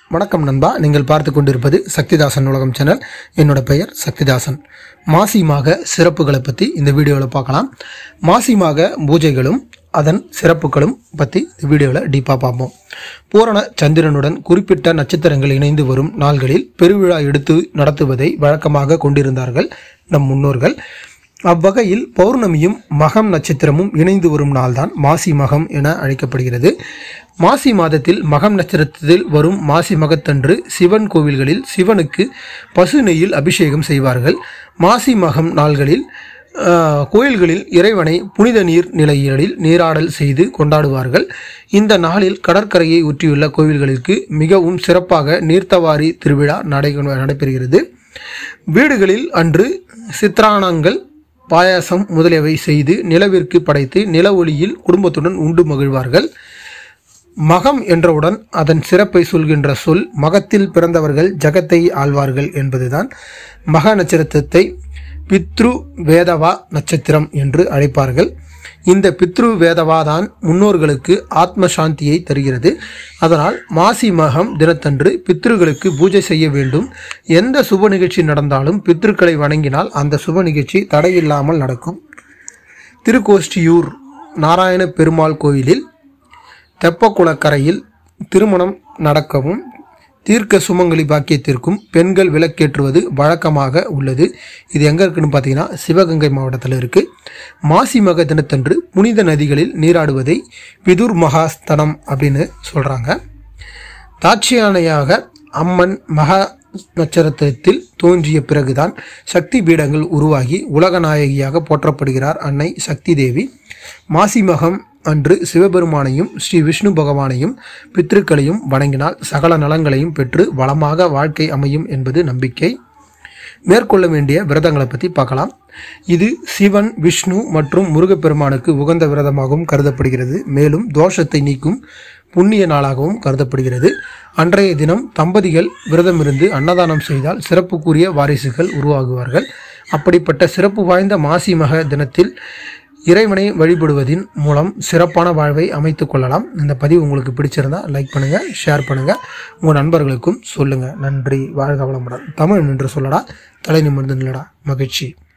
வணக்கம் நண்பா, நீங்கள் பார்த்து கொண்டிருப்பது சக்திதாசன் உலகம் சேனல். என்னோட பெயர் சக்திதாசன். மாசி மாக சிறப்புகளை பற்றி இந்த வீடியோவில் பார்க்கலாம். மாசி மாக பூஜைகளும் அதன் சிறப்புகளும் பற்றி இந்த வீடியோவில் டீப்பாக பார்ப்போம். பூரண சந்திரனுடன் குறிப்பிட்ட நட்சத்திரங்கள் இணைந்து வரும் நாள்களில் பெருவிழா எடுத்து நடத்துவதை வழக்கமாக கொண்டிருந்தார்கள் நம் முன்னோர்கள். அவ்வகையில் பௌர்ணமியும் மகம் நட்சத்திரமும் இணைந்து வரும் நாள்தான் மாசி மகம் என அழைக்கப்படுகிறது. மாசி மாதத்தில் மகம் நட்சத்திரத்தில் வரும் மாசி மகத்தன்று சிவன் கோவில்களில் சிவனுக்கு பசு நெய்யில் அபிஷேகம் செய்வார்கள். மாசி மகம் நாள்களில் கோயில்களில் இறைவனை புனித நீர் நிலைகளில் நீராடல் செய்து கொண்டாடுவார்கள். இந்த நாளில் கடற்கரையை ஒற்றியுள்ள கோவில்களுக்கு மிகவும் சிறப்பாக நீர்த்தவாரி திருவிழா நடைபெறுகிறது. வீடுகளில் அன்று சித்திரானங்கள், பாயாசம் முதலியவை செய்து நிலவிற்கு படைத்து நில ஒளியில் குடும்பத்துடன் உண்டு மகிழ்வார்கள். மகம் என்றவுடன் அதன் சிறப்பை சொல்கின்ற சொல் மகத்தில் பிறந்தவர்கள் ஜகத்தை ஆழ்வார்கள் என்பதுதான். மக நட்சத்திரத்தை பித்ரு வேதவா நட்சத்திரம் என்று அழைப்பார்கள். இந்த பித்ரு வேதவா தான் முன்னோர்களுக்கு ஆத்ம சாந்தியை தருகிறது. அதனால் மாசி மகம் தினத்தன்று பித்ருகளுக்கு பூஜை செய்ய வேண்டும். எந்த சுப நிகழ்ச்சி நடந்தாலும் பித்ருக்களை வணங்கினால் அந்த சுப நிகழ்ச்சி தடையில்லாமல் நடக்கும். திருக்கோஷ்டியூர் நாராயண பெருமாள் கோயிலில் தெப்பக்குளக்கரையில் திருமணம் நடக்கவும் தீர்க்க சுமங்கலி பாக்கியத்திற்கும் பெண்கள் விளக்கேற்றுவது வழக்கமாக உள்ளது. இது எங்கே இருக்குன்னு பார்த்தீங்கன்னா சிவகங்கை மாவட்டத்தில் இருக்குது. மாசி மக தினத்தன்று புனித நதிகளில் நீராடுவதை பிதுர் மகாஸ்தனம் அப்படின்னு சொல்கிறாங்க. தாட்சியானையாக அம்மன் மகா நட்சத்திரத்தில் தோன்றிய பிறகுதான் சக்தி பீடங்கள் உருவாகி உலகநாயகியாக போற்றப்படுகிறார் அன்னை சக்தி தேவி. மாசி மகம் அன்று சிவபெருமானையும் ஸ்ரீ விஷ்ணு பகவானையும் பித்ருக்களையும் வணங்கினால் சகல நலங்களையும் பெற்று வளமாக வாழ்க்கை அமையும் என்பது நம்பிக்கை. மேற்கொள்ள வேண்டிய விரதங்களை பற்றி பார்க்கலாம். இது சிவன், விஷ்ணு மற்றும் முருகப்பெருமானுக்கு உகந்த விரதமாகவும் கருதப்படுகிறது. மேலும் தோஷத்தை நீக்கும் புண்ணிய நாளாகவும் கருதப்படுகிறது. அன்றைய தினம் தம்பதிகள் விரதமிருந்து அன்னதானம் செய்தால் சிறப்புக்குரிய வாரிசுகள் உருவாகுவார்கள். அப்படிப்பட்ட சிறப்பு வாய்ந்த மாசி மக தினத்தில் இறைவனை வழிபடுவதின் மூலம் சிறப்பான வாழ்வை அமைத்துக் கொள்ளலாம். இந்த பதிவு உங்களுக்கு பிடிச்சிருந்தா லைக் பண்ணுங்கள், ஷேர் பண்ணுங்கள், உங்கள் நண்பர்களுக்கும் சொல்லுங்கள். நன்றி. வாழ்க வளமுடன். தமிழ் என்று சொல்லடா, தலை நிமிர்ந்து நில்லடா. மகிழ்ச்சி.